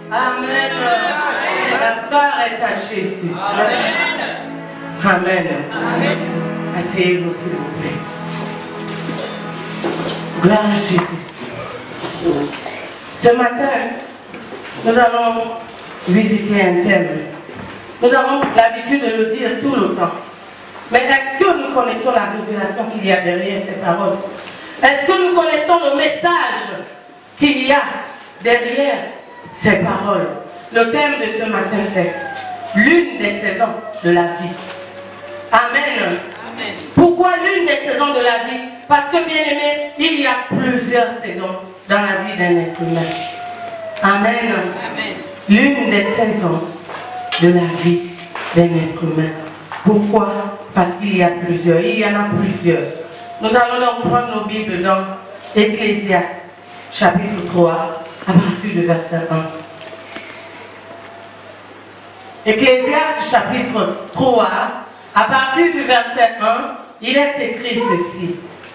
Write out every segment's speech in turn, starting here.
Amen. La gloire est à Jésus. Amen. Asseyez-vous s'il vous plaît. Gloire à Jésus. Ce matin, nous allons visiter un thème. Nous avons l'habitude de le dire tout le temps. Mais est-ce que nous connaissons la révélation qu'il y a derrière ces paroles? Est-ce que nous connaissons le message qu'il y a derrière ces paroles? Le thème de ce matin, c'est l'une des saisons de la vie. Amen. Amen. Pourquoi l'une des saisons de la vie? Parce que, bien aimé, il y a plusieurs saisons dans la vie d'un être humain. Amen. Amen. L'une des saisons de la vie d'un être humain. Pourquoi? Parce qu'il y a plusieurs. Il y en a plusieurs. Nous allons donc prendre nos Bibles dans Ecclésiaste, chapitre 3, à partir du verset 1. Ecclésiaste, chapitre 3, à partir du verset 1, il est écrit ceci.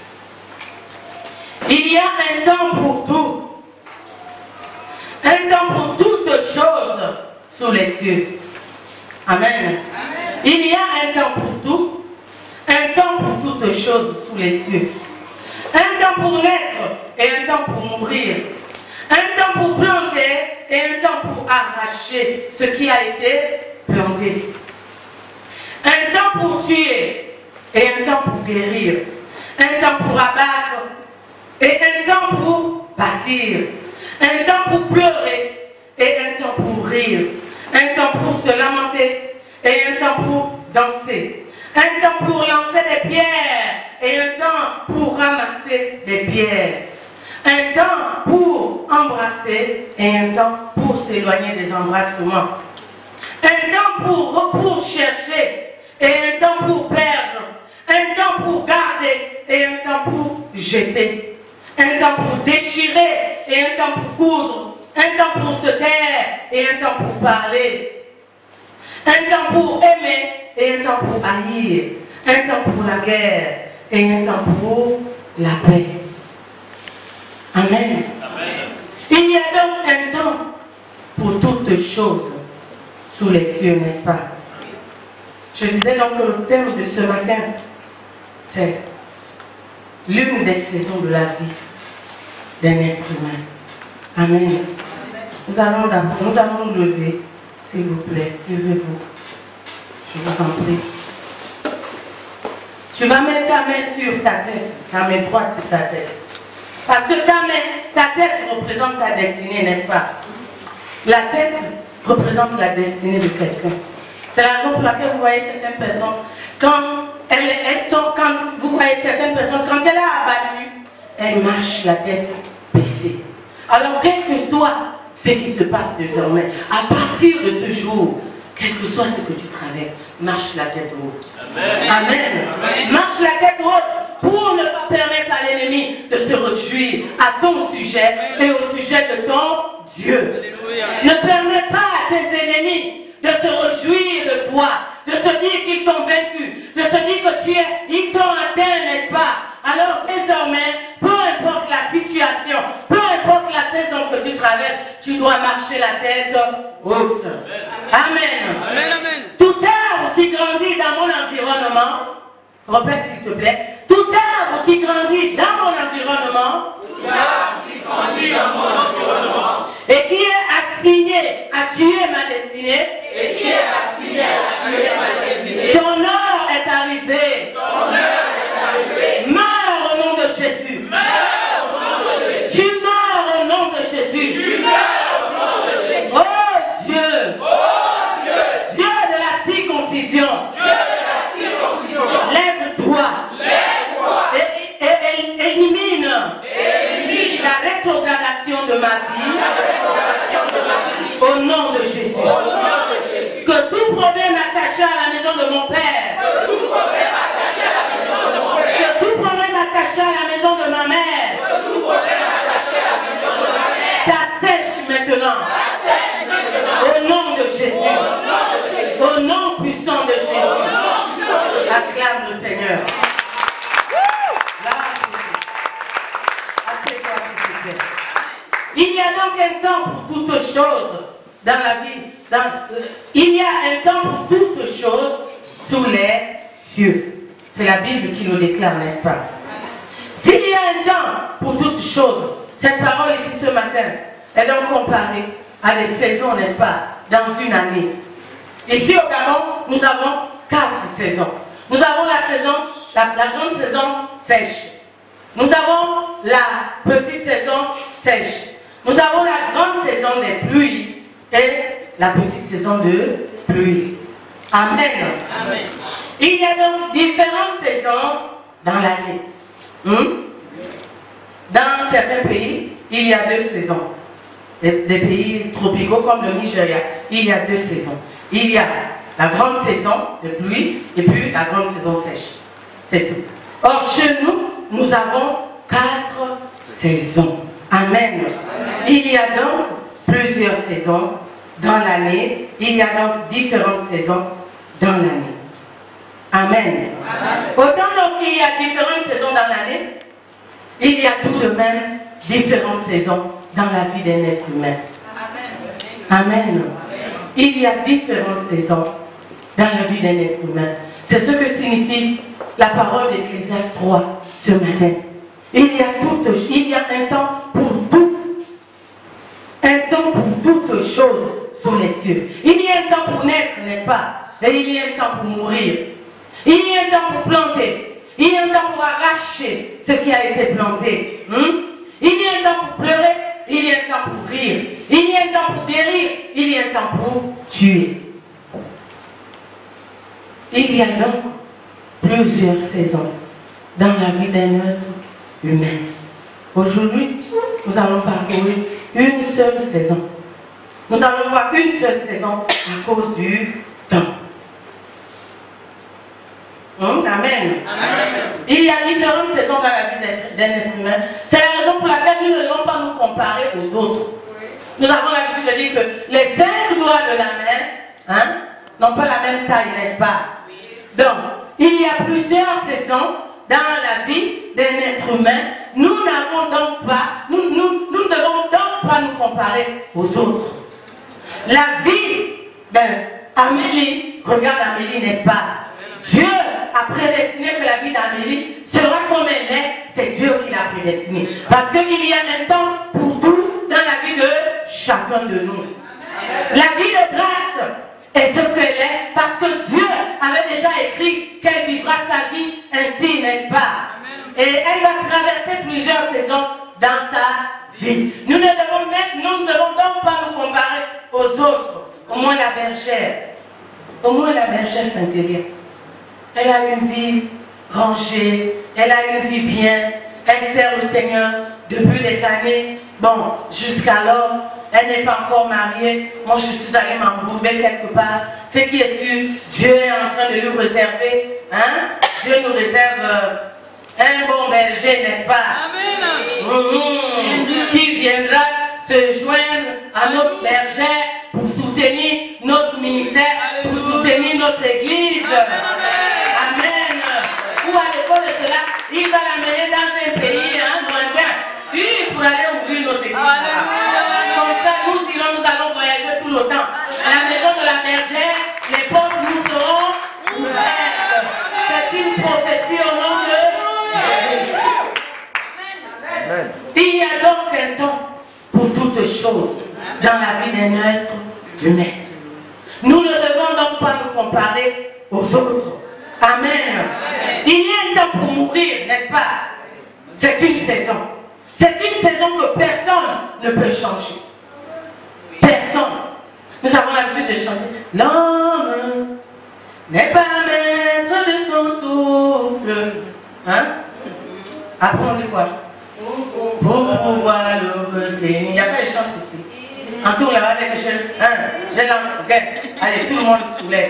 Il y a un temps pour tout. Un temps pour toutes choses sous les cieux. Amen. Amen. Il y a un temps pour tout, un temps pour toutes choses sous les cieux. Un temps pour naître et un temps pour mourir. Un temps pour planter et un temps pour arracher ce qui a été planté. Un temps pour tuer et un temps pour guérir. Un temps pour abattre et un temps pour bâtir. Un temps pour pleurer et un temps pour rire. Un temps pour se lamenter et un temps pour danser. Un temps pour lancer des pierres et un temps pour ramasser des pierres. Un temps pour embrasser et un temps pour s'éloigner des embrassements. Un temps pour chercher et un temps pour perdre. Un temps pour garder et un temps pour jeter. Un temps pour déchirer et un temps pour coudre. Un temps pour se taire et un temps pour parler. Un temps pour aimer et un temps pour haïr. Un temps pour la guerre et un temps pour la paix. Amen. Amen. Il y a donc un temps pour toutes choses sous les cieux, n'est-ce pas? Je disais donc que le thème de ce matin, c'est l'une des saisons de la vie d'un être humain. Amen. Nous allons nous lever, s'il vous plaît. Levez-vous. Je vous en prie. Tu vas mettre ta main sur ta tête, ta main droite sur ta tête. Parce que ta tête représente ta destinée, n'est-ce pas? La tête représente la destinée de quelqu'un. C'est la raison pour laquelle vous voyez certaines personnes, quand vous voyez certaines personnes, quand elle est abattue, elle marche la tête baissée. Alors, quel que soit ce qui se passe désormais, à partir de ce jour, quel que soit ce que tu traverses, marche la tête haute. Amen. Amen. Amen. Marche la tête haute pour ne pas permettre à l'ennemi de se réjouir à ton sujet et au sujet de ton Dieu. Alléluia. Ne permets pas à tes ennemis de se réjouir de toi, de se dire qu'ils t'ont vaincu, de se dire que ils t'ont atteint, n'est-ce pas? Alors désormais, peu importe la situation, peu importe la saison que tu traverses, tu dois marcher la tête haute. Amen. Amen. Amen. Tout arbre qui grandit dans mon environnement, répète s'il te plaît, tout arbre qui grandit dans mon environnement, tout arbre qui grandit dans mon environnement, et qui est assigné à tuer ma destinée, et qui est assigné à tuer ma destinée, ton heure est arrivée, ton heure est arrivée, meurs au nom de Jésus, meurs au nom de Jésus, tu meurs au nom de Jésus, tu meurs au nom de Jésus, oh Dieu, Dieu de la circoncision, Dieu de la circoncision, lève-toi, et élimine la rétrogradation de ma vie, au nom de Jésus. Que tout problème attaché à la maison de mon père, que tout problème attaché à la maison de mon père, que tout problème attaché à la maison de ma mère, que tout problème attaché à la maison de ma mère, ça sèche maintenant, au nom de Jésus, au nom puissant de Jésus. Acclame le Seigneur. Il y a donc un temps pour toutes choses dans la vie, il y a un temps pour toutes choses sous les cieux. C'est la Bible qui nous déclare, n'est-ce pas? S'il y a un temps pour toutes choses, cette parole ici ce matin est donc comparée à des saisons, n'est-ce pas, dans une année. Ici au Gabon, nous avons 4 saisons. Nous avons la saison, la grande saison sèche. Nous avons la petite saison sèche. Nous avons la grande saison des pluies et la petite saison de pluie. Amen. Amen. Il y a donc différentes saisons dans l'année. Dans certains pays, il y a 2 saisons. Des pays tropicaux comme le Nigeria, il y a 2 saisons. Il y a la grande saison de pluie et puis la grande saison sèche. C'est tout. Or, chez nous, nous avons 4 saisons. Amen. Il y a donc plusieurs saisons dans l'année. Il y a donc différentes saisons dans l'année. Amen. Autant donc qu'il y a différentes saisons dans l'année, il y a tout de même différentes saisons dans la vie d'un être humain. Amen. Il y a différentes saisons dans la vie d'un être humain. C'est ce que signifie la parole d'Ecclésiaste 3 ce matin. Il y a un temps pour tout. Un temps pour toutes choses sous les cieux. Il y a un temps pour naître, n'est-ce pas? Et il y a un temps pour mourir. Il y a un temps pour planter. Il y a un temps pour arracher ce qui a été planté. Il y a un temps pour pleurer. Il y a un temps pour rire. Il y a un temps pour guérir. Il y a un temps pour tuer. Il y a donc plusieurs saisons dans la vie d'un être humain. Aujourd'hui, nous allons parcourir une seule saison. Nous allons voir une seule saison à cause du temps. Amen. Amen. Il y a différentes saisons dans la vie d'un être humain. C'est la raison pour laquelle nous ne devons pas nous comparer aux autres. Nous avons l'habitude de dire que les 5 doigts de la main n'ont pas la même taille, n'est-ce pas? Donc, il y a plusieurs saisons dans la vie d'un être humain. Nous n'avons donc pas, nous ne devons donc pas nous comparer aux autres. La vie d'Amélie, regarde Amélie, n'est-ce pas? Dieu a prédestiné que la vie d'Amélie sera comme elle est, c'est Dieu qui l'a prédestiné. Parce qu'il y a un temps pour tout dans la vie de chacun de nous. La vie de grâce est ce qu'elle est parce que Dieu avait déjà écrit qu'elle vivra sa vie ainsi, n'est-ce pas? Et elle va traverser plusieurs saisons dans sa vie. Nous ne devons donc pas nous comparer aux autres. Au moins la bergère s'intérieure. Elle a une vie rangée, elle a une vie bien, elle sert le Seigneur depuis des années. Bon, jusqu'alors, elle n'est pas encore mariée. Moi, je suis allée m'embourber quelque part. Ce qui est sûr, Dieu est en train de lui réserver. Dieu nous réserve un bon berger, n'est-ce pas? Amen. Qui viendra se joindre à notre berger pour soutenir notre ministère, pour soutenir notre église. Amen. Ou à l'école de cela, il va l'amener dans un pays lointain, pour aller ouvrir notre église. Comme ça, nous allons voyager tout le temps. À la maison de la bergère, les portes nous seront ouvertes. C'est une prophétie au nom de Jésus. Amen. Il y a donc un temps pour toutes choses dans la vie d'un être humain. Nous ne devons donc pas nous comparer aux autres. Amen. Amen. Il y a un temps pour mourir, n'est-ce pas? C'est une saison. C'est une saison que personne ne peut changer. Personne. Nous avons l'habitude de chanter. L'homme n'est pas maître de son souffle. Après on dit quoi? Pour pouvoir le retenir. Il n'y a pas de chante ici. En tout là-bas, dès que je lance. Allez, tout le monde soulève.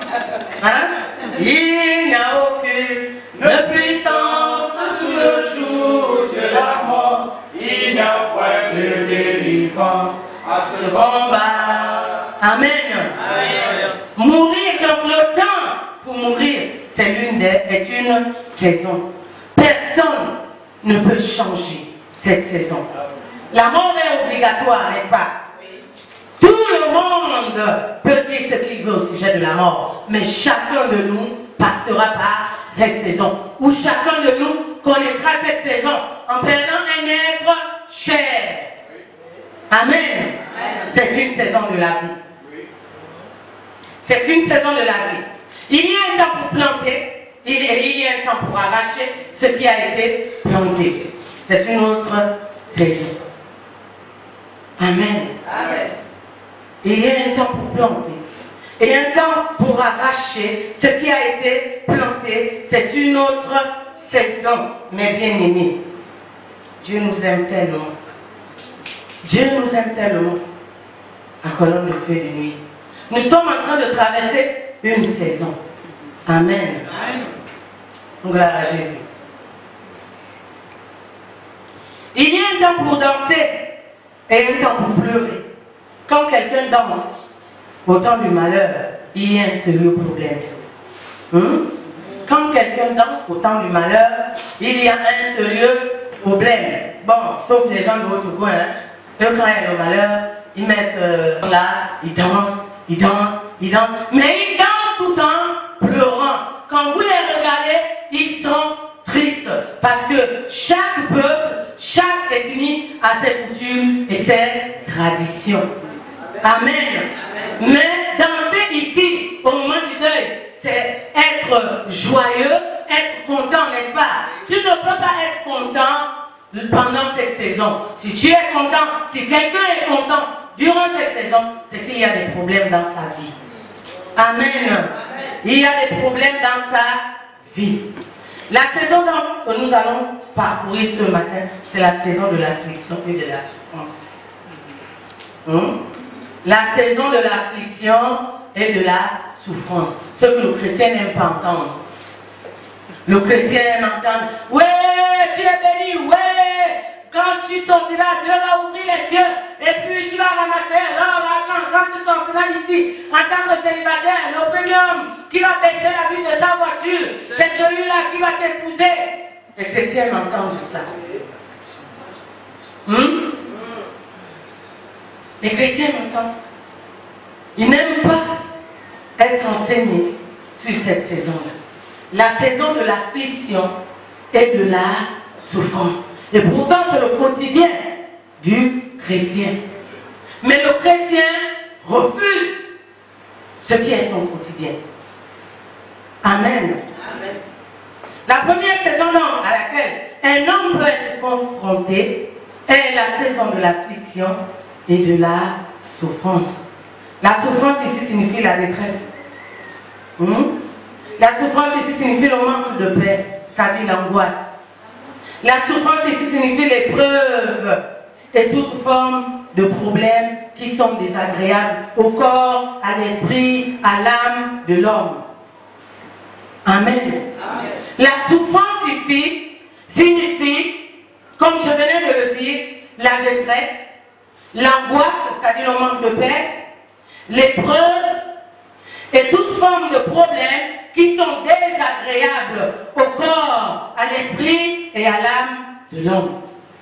Il n'y a aucune puissance sous le jour de la mort. Il n'y a point de délivrance à ce combat. Amen. Mourir, donc le temps pour mourir, est une saison. Personne ne peut changer cette saison. La mort est obligatoire, n'est-ce pas? Tout le monde peut dire ce qu'il veut au sujet de la mort, mais chacun de nous passera par cette saison, où chacun de nous connaîtra cette saison en perdant un être cher. Amen. C'est une saison de la vie. C'est une saison de la vie. Il y a un temps pour planter, il y a un temps pour arracher ce qui a été planté. C'est une autre saison. Amen. Amen. Il y a un temps pour planter et un temps pour arracher ce qui a été planté. C'est une autre saison. Mais bien aimés, Dieu nous aime tellement. Dieu nous aime tellement. À colonne de feu de nuit. Nous sommes en train de traverser une saison. Amen. Amen. Gloire à Jésus. Il y a un temps pour danser et un temps pour pleurer. Quand quelqu'un danse au temps du malheur, il y a un sérieux problème. Quand quelqu'un danse au temps du malheur, il y a un sérieux problème. Bon, sauf les gens de Haute-Goût, hein. Eux, quand il y a le malheur, ils mettent là, ils dansent, ils dansent, ils dansent. Mais ils dansent tout en pleurant. Quand vous les regardez, ils sont tristes. Parce que chaque peuple, chaque ethnie a ses coutumes et ses traditions. Amen. Mais danser ici, au moment du deuil, c'est être joyeux, être content, n'est-ce pas? Tu ne peux pas être content pendant cette saison. Si tu es content, si quelqu'un est content durant cette saison, c'est qu'il y a des problèmes dans sa vie. Amen. Il y a des problèmes dans sa vie. La saison que nous allons parcourir ce matin, c'est la saison de l'affliction et de la souffrance. La saison de l'affliction et de la souffrance. Ce que le chrétien n'aime pas entendre. Le chrétien aime entendre, ouais, tu es béni, ouais, quand tu sortiras, Dieu va ouvrir les cieux, et puis tu vas ramasser l'argent. Quand tu sortiras d'ici, en tant que célibataire, le premium qui va baisser la vie de sa voiture, c'est celui-là qui va t'épouser. Les chrétiens entendent ça. Les chrétiens entendent ça. Ils n'aiment pas être enseignés sur cette saison-là. La saison de l'affliction et de la souffrance. Et pourtant, c'est le quotidien du chrétien. Mais le chrétien refuse ce qui est son quotidien. Amen. Amen. La première saison à laquelle un homme peut être confronté est la saison de l'affliction et de la souffrance. La souffrance ici signifie la détresse. La souffrance ici signifie le manque de paix, c'est-à-dire l'angoisse. La souffrance ici signifie l'épreuve et toute forme de problèmes qui sont désagréables au corps, à l'esprit, à l'âme de l'homme. Amen. Amen. La souffrance ici signifie, comme je venais de le dire, la détresse, l'angoisse, c'est-à-dire le manque de paix, l'épreuve et toute forme de problèmes qui sont désagréables au corps, à l'esprit et à l'âme de l'homme.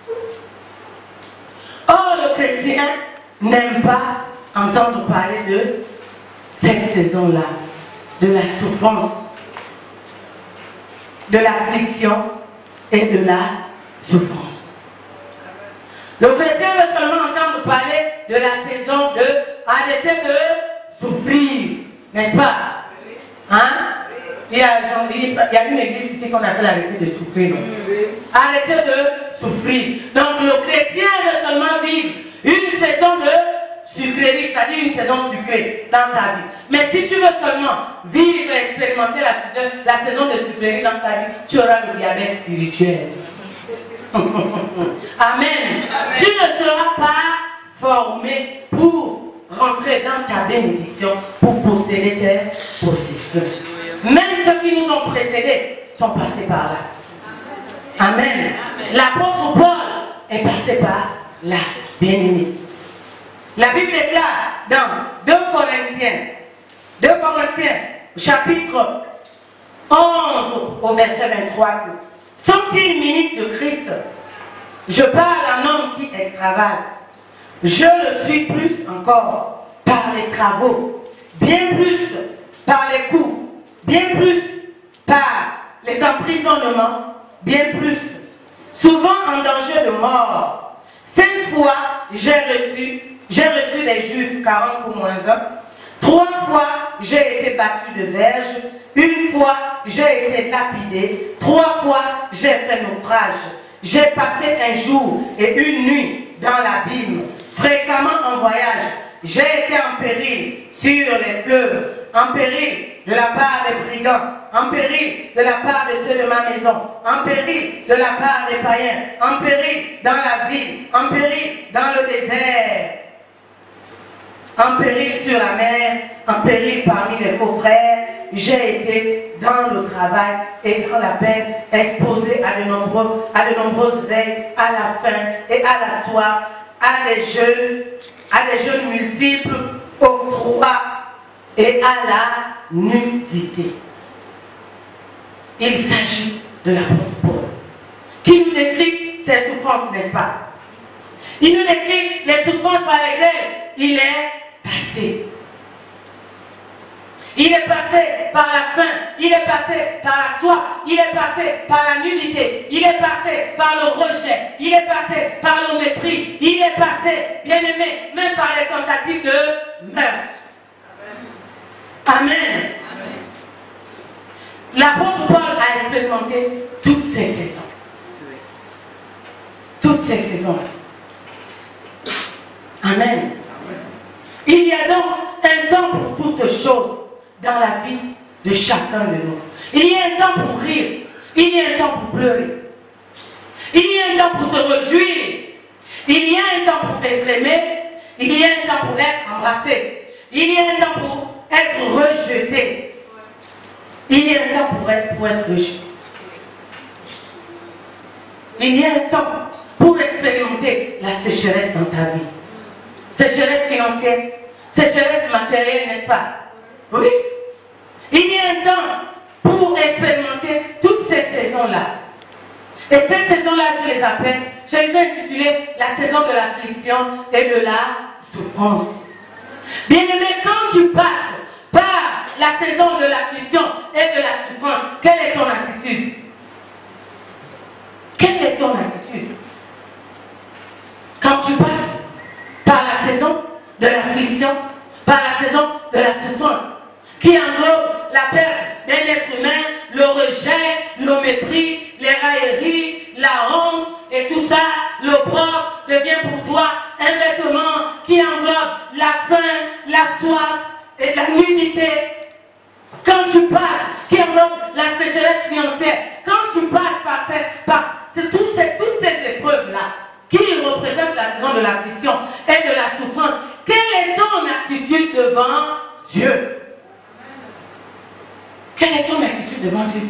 Or, le chrétien n'aime pas entendre parler de cette saison-là, de la souffrance, de l'affliction et de la souffrance. Le chrétien veut seulement entendre parler de la saison de arrêter de souffrir, n'est-ce pas? Hein? Il y a une église ici qu'on appelle arrêter de souffrir. Arrêter de souffrir. Donc le chrétien veut seulement vivre une saison de sucrerie, c'est-à-dire une saison sucrée dans sa vie. Mais si tu veux seulement vivre et expérimenter la saison de sucrerie dans ta vie, tu auras le diabète spirituel. Amen. Amen. Tu ne seras pas formé pour rentrer dans ta bénédiction, pour posséder tes possessions. Même ceux qui nous ont précédés sont passés par là. Amen. L'apôtre Paul est passé par là, bien-aimé. La Bible déclare dans 2 Corinthiens, chapitre 11, au verset 23, sont-ils ministres de Christ? Je parle à un homme qui extravage. Je le suis plus encore par les travaux, bien plus par les coups, bien plus par les emprisonnements, bien plus, souvent en danger de mort. 5 fois, j'ai reçu des juifs 40 pour moins 1. 3 fois, j'ai été battu de verge. 1 fois, j'ai été lapidé. 3 fois, j'ai fait naufrage. J'ai passé un jour et une nuit dans l'abîme, fréquemment en voyage. J'ai été en péril sur les fleuves, en péril de la part des brigands, en péril de la part de ceux de ma maison, en péril de la part des païens, en péril dans la ville, en péril dans le désert, en péril sur la mer, en péril parmi les faux frères. J'ai été dans le travail et dans la peine, exposé à de nombreuses veilles, à la faim et à la soif, à des jeûnes multiples, au froid et à la nudité. Il s'agit de l'apôtre Paul, qui nous décrit ses souffrances, n'est-ce pas? Il nous décrit les souffrances par lesquelles il est passé. Il est passé par la faim, il est passé par la soif, il est passé par la nudité, il est passé par le rejet, il est passé par le mépris, il est passé, bien aimé, même par les tentatives de meurtre. Amen. Amen. L'apôtre Paul a expérimenté toutes ces saisons. Toutes ces saisons. Amen. Il y a donc un temps pour toutes choses dans la vie de chacun de nous. Il y a un temps pour rire, il y a un temps pour pleurer, il y a un temps pour se réjouir, il y a un temps pour être aimé, il y a un temps pour être embrassé, il y a un temps pour être rejeté, il y a un temps pour être rejeté. Il y a un temps pour expérimenter la sécheresse dans ta vie. Sécheresse financière, sécheresse matérielle, n'est-ce pas? Oui. Il y a un temps pour expérimenter toutes ces saisons-là. Et ces saisons-là, je les appelle, je les ai intitulées la saison de l'affliction et de la souffrance. Bien-aimé, quand tu passes par la saison de l'affliction et de la souffrance, quelle est ton attitude? Quelle est ton attitude? Quand tu passes par la saison de l'affliction, par la saison de la souffrance, qui englobe la perte d'un être humain, le rejet, le mépris, les railleries, la honte et tout ça, l'opprobre devient pour toi un vêtement qui englobe la faim, la soif et la nudité. Quand tu passes, qui englobe la sécheresse financière, quand tu passes par toutes ces épreuves-là, qui représentent la saison de l'affliction et de la souffrance, quelle est ton attitude devant Dieu? Quelle est ton attitude devant Dieu?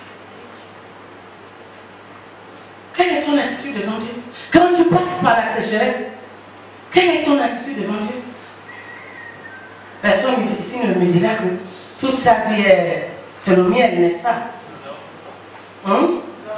Quelle est ton attitude devant Dieu? Quand tu passes par la sécheresse, quelle est ton attitude devant Dieu? Personne ici ne me dira que toute sa vie, c'est le miel, n'est-ce pas? Hein?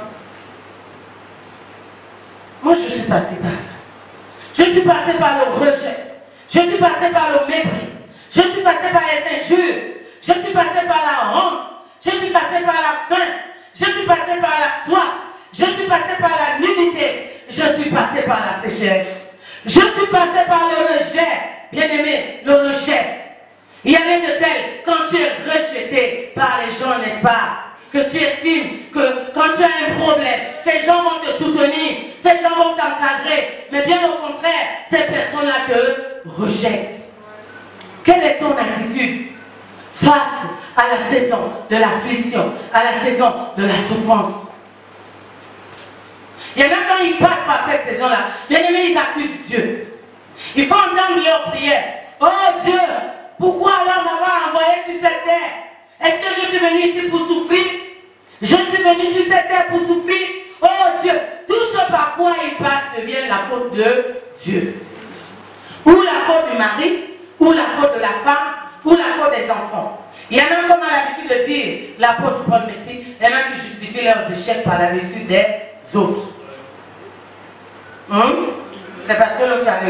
Moi, je suis passé par ça. Je suis passé par le rejet. Je suis passé par le mépris. Je suis passé par les injures. Je suis passé par la honte. Je suis passé par la faim. Je suis passé par la soif. Je suis passé par la nudité. Je suis passé par la sécheresse. Je suis passé par le rejet. Bien-aimé, le rejet. Il y a rien de tel quand tu es rejeté par les gens, n'est-ce pas? Que tu estimes que quand tu as un problème, ces gens vont te soutenir, ces gens vont t'encadrer. Mais bien au contraire, ces personnes-là te rejettent. Quelle est ton attitude face à la saison de l'affliction, à la saison de la souffrance? Il y en a quand ils passent par cette saison-là, bien aimés, ils accusent Dieu. Il faut entendre leur prière. Oh Dieu, pourquoi alors m'avoir envoyé sur cette terre? Est-ce que je suis venu ici pour souffrir? Je suis venu sur cette terre pour souffrir? Oh Dieu, tout ce par quoi ils passent devient la faute de Dieu. Ou la faute du mari, ou la faute de la femme, ou la faute des enfants. Il y en a comme a l'habitude de dire, l'apôtre Paul Messie, il y en a qui justifient leurs échecs par la réussite des autres. C'est parce que l'autre a réussi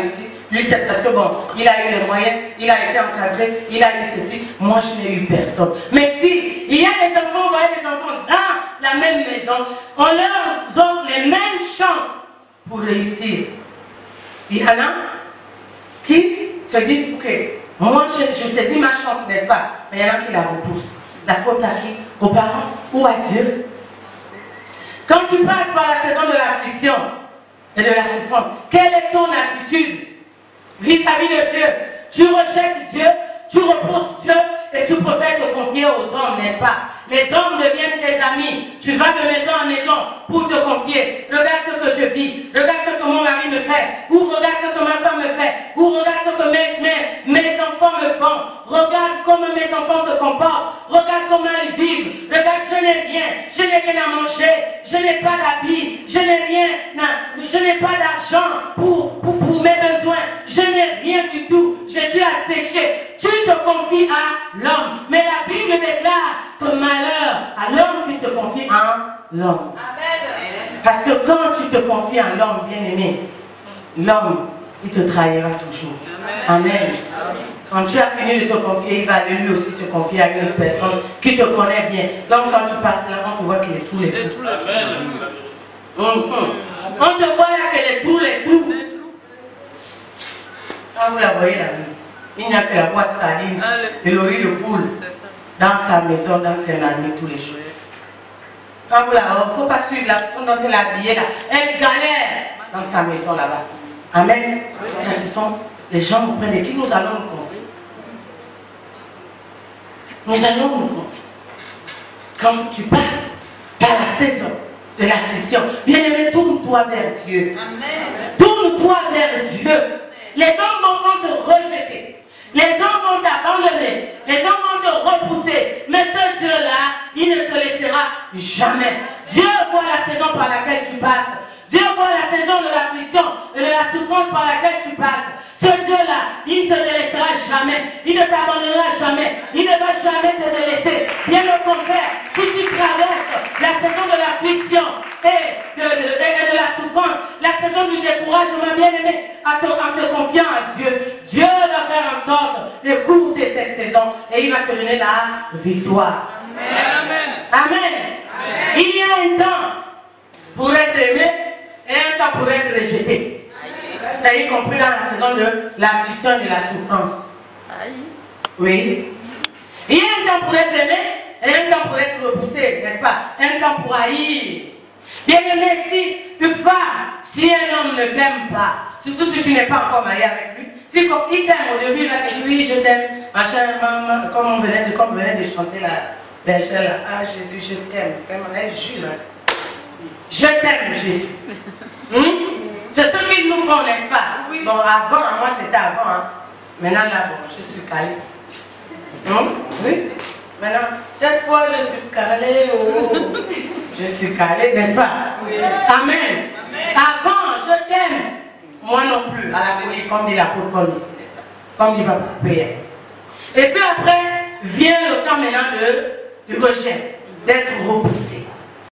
Lui, c'est parce que bon, il a eu les moyens, il a été encadré, il a eu ceci. Moi, je n'ai eu personne. Mais si il y a des enfants, vous voyez des enfants dans la même maison, on leur offre les mêmes chances pour réussir. Il y en a qui se disent, ok, moi, je saisis ma chance, n'est-ce pas? Mais il y en a qui la repoussent. La faute à qui? Aux parents ou à Dieu? Quand tu passes par la saison de l'affliction et de la souffrance, quelle est ton attitude vis-à-vis de Dieu? Tu rejettes Dieu, tu repousses Dieu et tu préfères te confier aux hommes, n'est-ce pas? Les hommes deviennent tes amis. Tu vas de maison en maison pour te confier. Regarde ce que je vis. Regarde ce que mon mari me fait. Ou regarde ce que ma femme me fait. Ou regarde ce que mes enfants me font. Regarde comment mes enfants se comportent. Regarde comment ils vivent. Regarde, je n'ai rien. Je n'ai rien à manger. Je n'ai pas d'habits. Je n'ai rien. Je n'ai pas d'argent pour mes besoins. Je n'ai rien du tout. Je suis asséché. Tu te confies à l'homme. Mais la Bible déclare que malheur à l'homme qui se confie en l'homme. Parce que quand tu te confies en l'homme, bien-aimé, l'homme, il te trahira toujours. Amen. Quand tu as fini de te confier, il va lui aussi se confier à une personne qui te connaît bien. Donc quand tu passes là, on te voit qu'il est tous les tout. On te voit là qu'elle est tous les tout. Quand vous la voyez là, il n'y a que la boîte saline et le riz de poule dans sa maison, dans ses amis tous les jours. Quand vous la voyez, il ne faut pas suivre la façon dont elle est habillée là. Elle galère dans sa maison là-bas. Amen. Ça, ce sont les gens auprès de qui nous allons nous confier. Nous allons nous confier. Quand tu passes par la saison de l'affliction, bien-aimé, tourne-toi vers Dieu. Tourne-toi vers Dieu. Les hommes vont te rejeter. Les hommes vont t'abandonner. Les hommes vont te repousser. Mais ce Dieu-là, il ne te laissera jamais. Dieu voit la saison par laquelle tu passes. Dieu voit la saison de l'affliction et de la souffrance par laquelle tu passes. Ce Dieu-là, il ne te laissera jamais. Il ne t'abandonnera jamais. Il ne va jamais te délaisser. Bien au contraire, si tu traverses la saison de l'affliction et de la souffrance, la saison du découragement, bien aimé, en te confiant à Dieu, Dieu va faire en sorte de courter cette saison et il va te donner la victoire. Amen. Amen. Amen. Il y a un temps pour être aimé et un temps pour être rejeté. Ça y est compris dans la saison de l'affliction et de la souffrance. Oui. Il y a un temps pour être aimé et un temps pour être repoussé, n'est-ce pas? Un temps pour haïr. Bien aimé, si une femme, si un homme ne t'aime pas, surtout si tu n'es pas encore marié avec lui, si comme il t'aime au début, il va te dire oui, je t'aime, machin, maman, comme on venait de chanter la bergère là, ah Jésus, je t'aime, vraiment, elle jure. Je t'aime, Jésus. C'est ce qu'ils nous font, n'est-ce pas? Oui. Bon, avant, moi c'était avant. Hein. Maintenant, là, bon, je suis calée. Oui. Maintenant, cette fois, je suis calée. Oh. Je suis calée, n'est-ce pas? Oui. Amen. Amen. Avant, je t'aime. Moi non plus, à la folie, comme dit l'apôtre Paul ici, n'est-ce pas? Comme dit Papa Pierre. Et puis après, vient le temps maintenant du rejet, d'être repoussé.